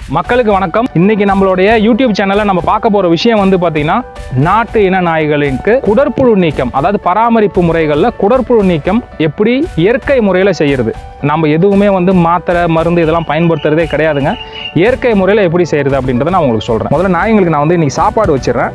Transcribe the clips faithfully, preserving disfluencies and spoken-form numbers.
மக்களுக்கு வணக்கம். இன்னைக்கு நம்மளுடைய யூடியூப் சேனல்ல நம்ம பார்க்க போற விஷயம் வந்து பாத்தீங்கன்னா நாட்டு இன நாய்களுக்கு குடற்புழு நீக்கம், அதாவது பராமரிப்பு முறைகள்ல குடற்புழு நீக்கம் எப்படி இயற்கை முறையில் செய்யறது. நம்ம எதுவுமே வந்து மாத்திரை மருந்து இதெல்லாம் பயன்படுத்துறதே கிடையாதுங்க. இயற்கை முறையில் எப்படி செய்யறது அப்படின்றத நான் உங்களுக்கு சொல்றேன். முதல்ல நாய்களுக்கு நான் வந்து இன்னைக்கு சாப்பாடு வச்சிடறேன்.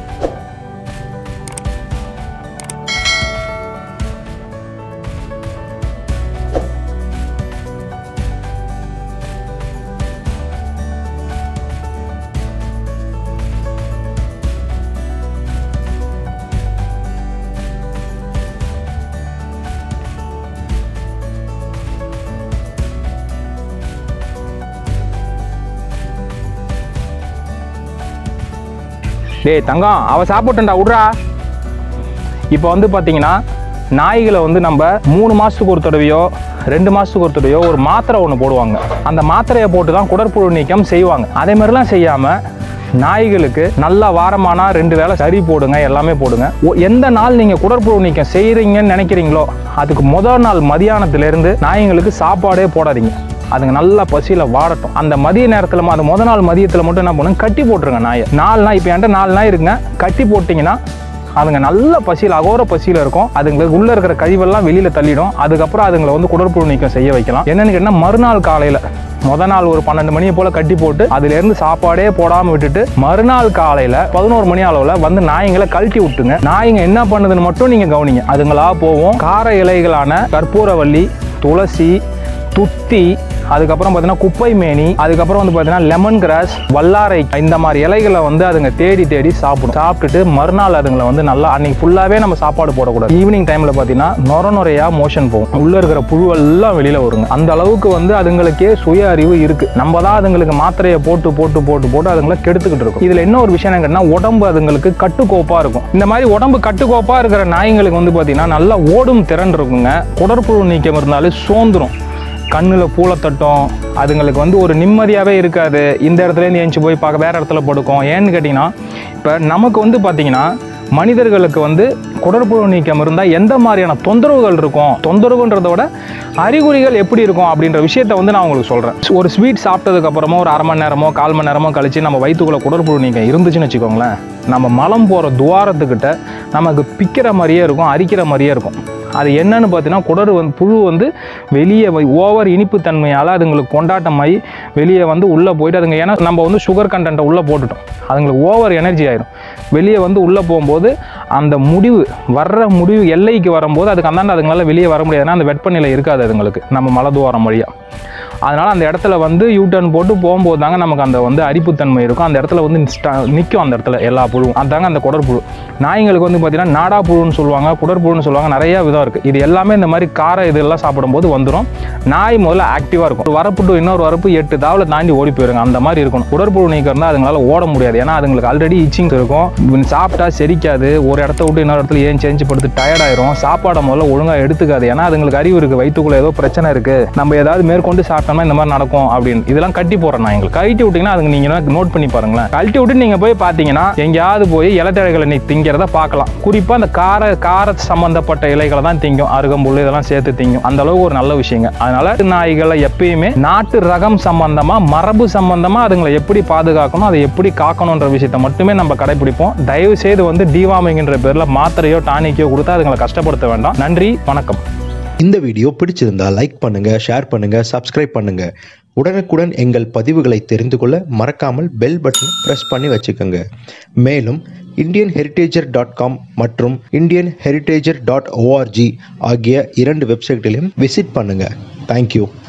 டேய் தங்கம், அவ சாப்பிட்டுண்டா விட்றா. இப்போ வந்து பார்த்தீங்கன்னா நாய்களை வந்து நம்ம மூணு மாதத்துக்கு ஒரு தடவையோ ரெண்டு மாதத்துக்கு ஒரு தடவையோ ஒரு மாத்திரை ஒன்று போடுவாங்க. அந்த மாத்திரையை போட்டு தான் குடற்புழு நீக்கம் செய்வாங்க. அதே மாதிரிலாம் செய்யாமல் நாய்களுக்கு நல்லா வாரமானா ரெண்டு வேளை சரி போடுங்க, எல்லாமே போடுங்க. எந்த நாள் நீங்கள் குடற்புழு நீக்கம் செய்கிறீங்கன்னு நினைக்கிறீங்களோ அதுக்கு முதல் நாள் மதியானத்துலேருந்து நாய்களுக்கு சாப்பாடே போடாதீங்க. அதுங்க நல்லா பசியில் வாடட்டும். அந்த மதிய நேரத்தில் அது முத நாள் மதியத்தில் மட்டும் என்ன பண்ணுங்க, கட்டி போட்டுருங்க நாயை. நாலு நாய் இப்போ என்கிட்ட நாலு நாய் இருக்குங்க. கட்டி போட்டிங்கன்னா அதுங்க நல்ல பசியில் அகோர பசியில் இருக்கும். அதுங்களுக்கு உள்ளே இருக்கிற கழிவெல்லாம் வெளியில் தள்ளிடும். அதுக்கப்புறம் அதுங்களை வந்து குடற்புழு நீக்கம் செய்ய வைக்கலாம். என்னென்னு கேட்டால் மறுநாள் காலையில் முத நாள் ஒரு பன்னெண்டு மணியை போல் கட்டி போட்டு அதுலேருந்து சாப்பாடே போடாமல் விட்டுட்டு மறுநாள் காலையில் பதினோரு மணி அளவில் வந்து நாய்ங்களை கழட்டி விட்டுங்க. நாய்ங்க என்ன பண்ணுதுன்னு மட்டும் நீங்கள் கவனிங்க. அதுங்களா போவோம். கார இலைகளான கற்பூரவள்ளி, துளசி, துத்தி, அதுக்கப்புறம் பார்த்தீங்கன்னா குப்பை மேனி, அதுக்கப்புறம் வந்து பார்த்தீங்கன்னா லெமன் கிராஸ், வல்லாரை, இந்த மாதிரி இலைகளை வந்து அதுங்க தேடி தேடி சாப்பிடும். சாப்பிட்டுட்டு மறுநாள் அதுங்களை வந்து நல்லா அன்னைக்கு ஃபுல்லாகவே நம்ம சாப்பாடு போடக்கூடாது. ஈவினிங் டைமில் பார்த்தீங்கன்னா நொர நுறையா மோஷன் போகும். உள்ளே இருக்கிற புழுவெல்லாம் வெளியில் வருங்க. அந்த அளவுக்கு வந்து அதுங்களுக்கே சுய அறிவு இருக்குது. நம்ம தான் அதுங்களுக்கு மாத்திரையை போட்டு போட்டு போட்டு போட்டு அதுங்களை கெடுத்துக்கிட்டு இருக்கும். இதில் என்ன ஒரு விஷயம் என்னன்னா, உடம்பு அதுங்களுக்கு கட்டுக்கோப்பாக இருக்கும். இந்த மாதிரி உடம்பு கட்டுக்கோப்பாக இருக்கிற நாய்ங்களுக்கு வந்து பார்த்தீங்கன்னா நல்லா ஓடும் திறன் இருக்குங்க. குடற்புழு நீக்கம் இருந்தாலும் சோந்துரும், கண்ணில் பூளை தட்டும், அதுங்களுக்கு வந்து ஒரு நிம்மதியாகவே இருக்காது. இந்த இடத்துலேருந்து ஏஞ்சி போய் பார்க்க வேறு இடத்துல படுக்கும். ஏன்னு கேட்டிங்கன்னா, இப்போ நமக்கு வந்து பார்த்திங்கன்னா மனிதர்களுக்கு வந்து குடற்புழு நீக்கம் இருந்தால் எந்த மாதிரியான தொந்தரவுகள் இருக்கும், தொந்தரவுன்றத விட அறிகுறிகள் எப்படி இருக்கும் அப்படின்ற விஷயத்த வந்து நான் உங்களுக்கு சொல்கிறேன். ஒரு ஸ்வீட் சாப்பிட்டதுக்கப்புறமோ ஒரு அரை மணி நேரமோ கால் மணி நேரமோ கழித்து நம்ம வயிற்றுக்குள்ளே குடற்புழு நீக்கம் இருந்துச்சுன்னு வச்சுக்கோங்களேன், நம்ம மலம் போகிற துவாரத்துக்கிட்ட நமக்கு பிக்கிற மாதிரியே இருக்கும், அரிக்கிற மாதிரியே இருக்கும். அது என்னன்னு பார்த்தீங்கன்னா, குடர் வந்து புழு வந்து வெளியே ஓவர் இனிப்பு தன்மையால் அதுங்களுக்கு கொண்டாட்டமாகி வெளியே வந்து உள்ளே போயிட்டு அதுங்க, ஏன்னா நம்ம வந்து சுகர் கண்டென்ட்டை உள்ளே போட்டுட்டோம், அதுங்களுக்கு ஓவர் எனர்ஜி ஆயிடும். வெளியே வந்து உள்ளே போகும்போது அந்த முடிவு வர்ற முடிவு எல்லைக்கு வரும்போது அதுக்கு அந்தாண்ட அதுங்களால வெளியே வர முடியாதுன்னா அந்த வெப்பநிலை இருக்காது அதுங்களுக்கு நம்ம மலதுவாரம் வழியாக. அதனால் அந்த இடத்துல வந்து யூட்டர்ன் போட்டு போகும்போது தாங்க நமக்கு அந்த வந்து அரிப்புத்தன்மை இருக்கும். அந்த இடத்துல வந்து நிற்கும் அந்த இடத்துல எல்லா புழுவும். அதுதாங்க அந்த குடற்புழு. நாய்ங்களுக்கு வந்து பார்த்தீங்கன்னா நாடா புழுன்னு சொல்லுவாங்க, குடற்புழுன்னு சொல்லுவாங்க, நிறையா விதம் இருக்குது. இது எல்லாமே இந்த மாதிரி கார இதெல்லாம் சாப்பிடும்போது வந்துடும். நாய் முதல்ல ஆக்டிவாக இருக்கும். ஒரு வரப்பு டு இன்னொரு வரப்பு எட்டு தாவில் தாண்டி ஓடி போயிருங்க. அந்த மாதிரி இருக்கணும். குடற்புழு நீக்கம் இருந்தால் அதுங்களால ஓட முடியாது. ஏன்னா அதுங்களுக்கு ஆல்ரெடி இச்சிங் இருக்கும். சாப்பிட்டா செரிக்காது. ஒரு இடத்த விட்டு இன்னொரு இடத்துல ஏன் சேஞ்ச் படுத்து டயர்ட் ஆயிரும். சாப்பாடை முதல்ல ஒழுங்காக எடுத்துக்காது. ஏன்னா அதுங்களுக்கு அறிவு இருக்குது, வயிற்றுக்குள்ளே ஏதோ பிரச்சனை இருக்குது, நம்ம ஏதாவது மேற்கொண்டு சாப்பிட்டோம்னா இந்த மாதிரி நடக்கும் அப்படின்னு. இதெல்லாம் கட்டி போடுறேன் நாய்ங்களுக்கு. கழட்டி விட்டீங்கன்னா அதுங்க நீங்கள் நோட் பண்ணி பாருங்களேன். கழட்டி விட்டு நீங்கள் போய் பார்த்தீங்கன்னா எங்கேயாவது போய் இலத்தழைகளை நீ திங்கிறத பார்க்கலாம். குறிப்பாக அந்த கார கார சம்பந்தப்பட்ட இலைகளை தான் திங்கும். அருகம்புல் இதெல்லாம் சேர்த்து திங்கும். அந்த அளவுக்கு ஒரு நல்ல விஷயங்க. அதனால நாய்களை எப்பயுமே நாட்டு ரகம் சம்பந்தமா மரபு சம்பந்தமா அதுங்களை எப்படி பாதுகாக்கணும், அதை எப்படி காக்கணும்ன்ற விஷயத்தை மட்டுமே நம்ம கடைபிடிப்போம். தயவு செய்து வந்து டிவார்மிங்ன்ற பேர்ல மாத்திரையோ டானிக்கோ கொடுத்தா அதுங்களை கஷ்டப்படுத்த வேண்டாம். நன்றி, வணக்கம். இந்த வீடியோ பிடிச்சிருந்தா லைக் பண்ணுங்க, ஷேர் பண்ணுங்க, சப்ஸ்கிரைப் பண்ணுங்க. உடனுக்குடன் எங்கள் பதிவுகளை தெரிந்து கொள்ள மறக்காமல் பெல் பட்டனை பிரஸ் பண்ணி வச்சுக்கோங்க. மேலும் இந்தியன் ஹெரிடேஜர் டாட் காம் மற்றும் இந்தியன் ஹெரிடேஜர் டாட் ஓஆர்ஜி ஆகிய இரண்டு வெப்சைட்டிலும் விசிட் பண்ணுங்க. தேங்க்யூ.